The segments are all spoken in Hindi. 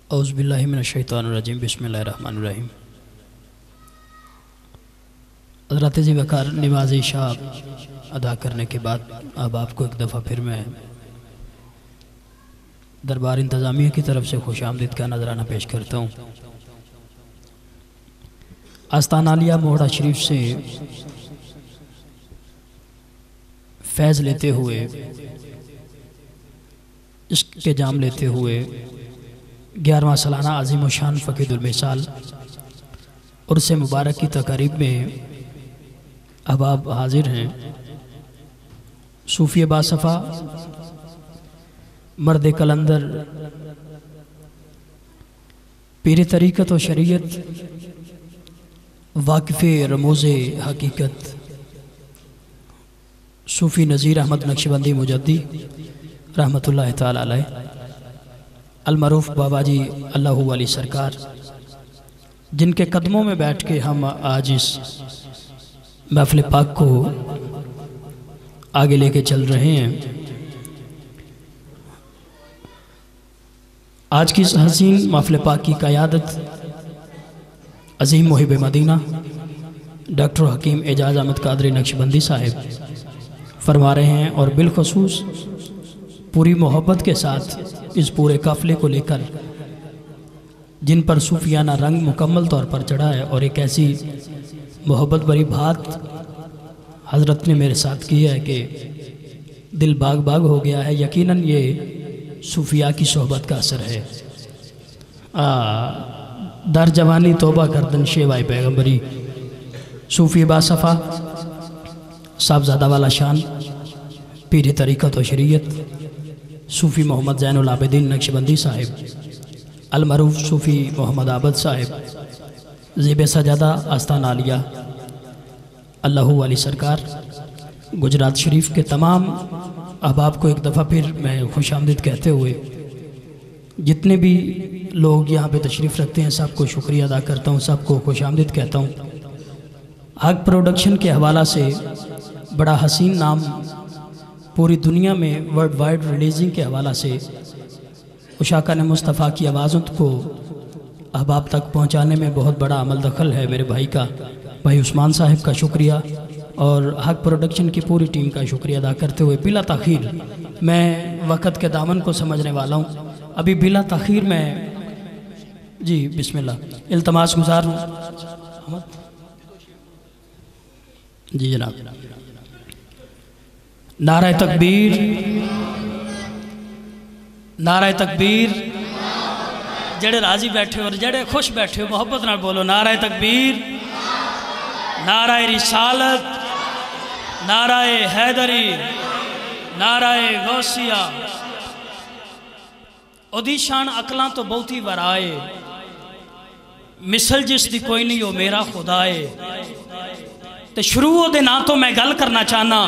औज़ुबिल्लाहि मिनश्शैतानिर्रजीम बिस्मिल्लाहिर्रहमानिर्रहीम। हज़रत जी वक़ार नमाज़ इशा अदा करने के बाद अब आपको एक दफ़ा फिर मैं दरबार इंतज़ामिया की तरफ से खुशामदीद का नजराना पेश करता हूँ। आस्ताना आलिया मोहड़ा शरीफ से फैज़ लेते हुए, इसके जाम लेते हुए 11वां सालाना आज़िम व शान फ़कीदुल मिसाल उर्स मुबारक की तक़रीब में अब आप हाजिर हैं। सूफ़ी बासफ़ा, मर्द कलंदर, पीर तरीक़त व शरीयत, वाक़िफ़े रमोज़े हकीकत, सूफ़ी नज़ीर अहमद नक्शबंदी मुजद्दी रहमतुल्लाह ताला अलैह, अलमरूफ़ बाबा जी अल्लाहु वाली सरकार, जिनके कदमों में बैठ के हम आज इस महफ़िल पाक को आगे लेके चल रहे हैं। आज की इस हसीन महफ़िल पाक की क़यादत अज़ीम मुहिब मदीना डॉक्टर हकीम एजाज़ अहमद कादरी नक्शबंदी साहिब फरमा रहे हैं, और बिलखसूस पूरी मोहब्बत के साथ इस पूरे काफ़िले को लेकर, जिन पर सूफियाना रंग मुकम्मल तौर पर चढ़ा है। और एक ऐसी मोहब्बत भरी बात हज़रत ने मेरे साथ की है कि दिल बाग बाग हो गया है। यकीनन ये सूफिया की सोहबत का असर है। दर जवानी तौबा करदन शेवाए पैगम्बरी, सूफ़ी बासफ़ा, साहबज़ादा वाला शान, पीर तरीक़त व शरीयत, सूफ़ी मोहम्मद ज़ैनुल आबिदीन नक्शबंदी साहिब, अलमरूफ़ सूफ़ी मोहम्मद आबद साहिब, ज़ेब सजादा आस्ताना आलिया अल्लाहु वाली सरकार, गुजरात शरीफ के तमाम अहबाब को एक दफ़ा फिर मैं खुशामदीद कहते हुए, जितने भी लोग यहाँ पे तशरीफ़ रखते हैं सबको शुक्रिया अदा करता हूँ, सबको खुशामदीद कहता हूँ। हक प्रोडक्शन के हवाला से बड़ा हसीन नाम पूरी दुनिया में वर्ल्ड वाइड रिलीजिंग के हवाला से उशाका ने मुस्तफ़ा की आवाज़ों को अहबाब तक पहुँचाने में बहुत बड़ा अमल दखल है मेरे भाई का, भाई उस्मान साहिब का शुक्रिया, और हक प्रोडक्शन की पूरी टीम का शुक्रिया अदा करते हुए बिला तख़ीर मैं वक़्त के दामन को समझने वाला हूँ। अभी बिला तख़ीर मैं जी बिस्मिल्लाह इल्तमास गुजार हूँ जी जनाब। नारा तकबीर, नारा तकबीर। जेड़े राजी बैठे और जेड़े खुश बैठे हो मोहब्बत नाल बोलो नारा तकबीर, नारा रिसालत, नारा हैदरी, नारा गौसिया। ओदी शान अकलां तो बहुती वराए, मिसल जिस दी कोई नहीं हो मेरा खुदाए। तो शुरू दे ना तो मैं गल करना चाहना,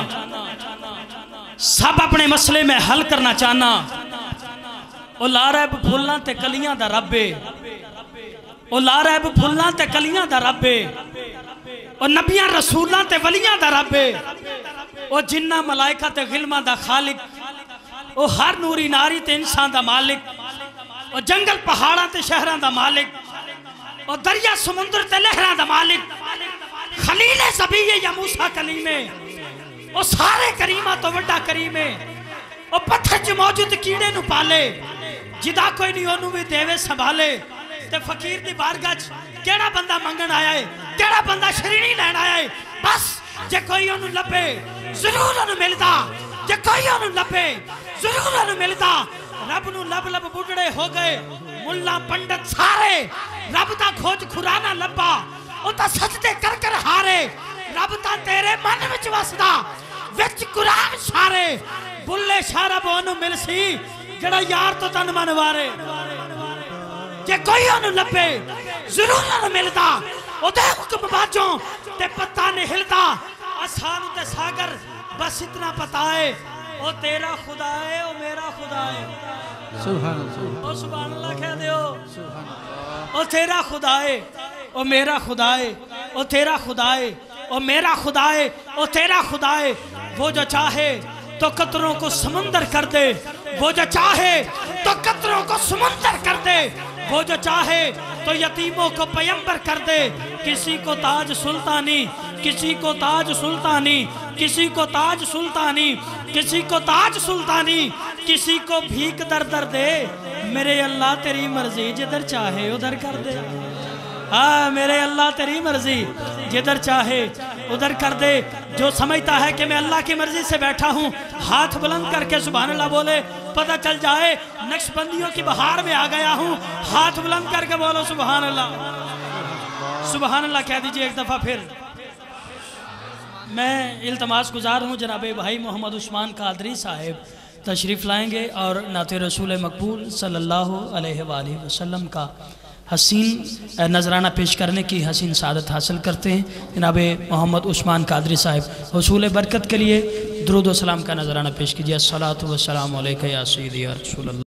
सब अपने मसले में हल करना चाहना। ओ लारैब फुल्लां ते कलियां दा रब्बे, ओ लारैब फुल्लां ते कलियां दा रब्बे, ओ नबियां रसूलां ते वलियां दा रब्बे, ओ जिन्ना मलाइका ते गिलमां दा खालिक, ओ हर नूरी नारी ते इंसान दा मालिक, ओ जंगल पहाड़ां ते शहरां दा मालिक, ओ दरिया समुंदर ते लहरां दा मालिक, खलीले ज़बीए या मूसा कलीमे, ओ सारे करीमा तो वड्डा करीमे, ओ पत्थर च मौजूद कीड़े नु पाले, जिदा कोई नहीं ओनू भी देवे संभाले। ते फकीर दी बारगाह च केड़ा बंदा मंगन आया है, केड़ा बंदा शरीनी लैन आया है। बस जे कोई ओनू लभे जरूर ओनू मिलदा, जे कोई ओनू लभे जरूर ओनू मिलदा। रब नू लब लब बुढ़ड़े हो गए, मुल्ला पंडित सारे, रब दा खोज खुराना लब्बा, ओ ता सजदे कर कर हारे। रब ता तेरे मन विच वसदा, विच कुरान सारे, बुल्ले शारा बोनू मिलसी, जड़ा यार तो तन मन वारे। जे कोई ओनू लभे जरूर ओनू मिलदा, ओदे हुक्म बाजों ते पत्ता नहीं हिलदा। आसान ते सागर बस इतना पता है, ओ तेरा खुदा है ओ मेरा खुदा है। सुभान अल्लाह, ओ सुभान अल्लाह कह दियो। ओ तेरा खुदा है ओ मेरा खुदा है, ओ तेरा खुदा है ओ मेरा खुदा है, ओ तेरा खुदा है। वो जो चाहे तो कतरों को समुंदर कर दे, वो जो चाहे तो कतरों को समुंदर कर दे, वो जो चाहे तो यतीमों को पैगंबर कर दे। किसी को ताज सुल्तानी, किसी को ताज सुल्तानी, किसी को ताज सुल्तानी, किसी को ताज सुल्तानी, किसी को भीख दर दर दे। मेरे अल्लाह तेरी मर्जी, जिधर चाहे उधर कर दे। हाँ मेरे अल्लाह तेरी मर्जी, जिधर चाहे उधर कर दे। जो समझता है कि मैं अल्लाह की मर्जी से बैठा हूँ, हाथ बुलंद करके सुभान अल्लाह बोले, पता चल जाए नक्शबंदियों की बहार में आ गया हूँ। हाथ बुलंद करके बोलो सुभान अल्लाह। सुभान अल्लाह कह दीजिए एक दफ़ा फिर। मैं इल्तमास गुजार हूँ जनाब भाई मोहम्मद उस्मान कादरी साहिब तशरीफ़ लाएंगे और नाते रसूल मकबूल सल्लल्लाहु अलैहि वसल्लम का हसीन नजराना पेश करने की हसीन सादत हासिल करते हैं। जनाब मोहम्मद उस्मान कादरी साहिब हुसूल बरकत के लिए दुरूद व सलाम का नजराना पेश कीजिए। अस्सलातु वस्सलामु अलैका या सय्यदी या रसूल अल्लाह।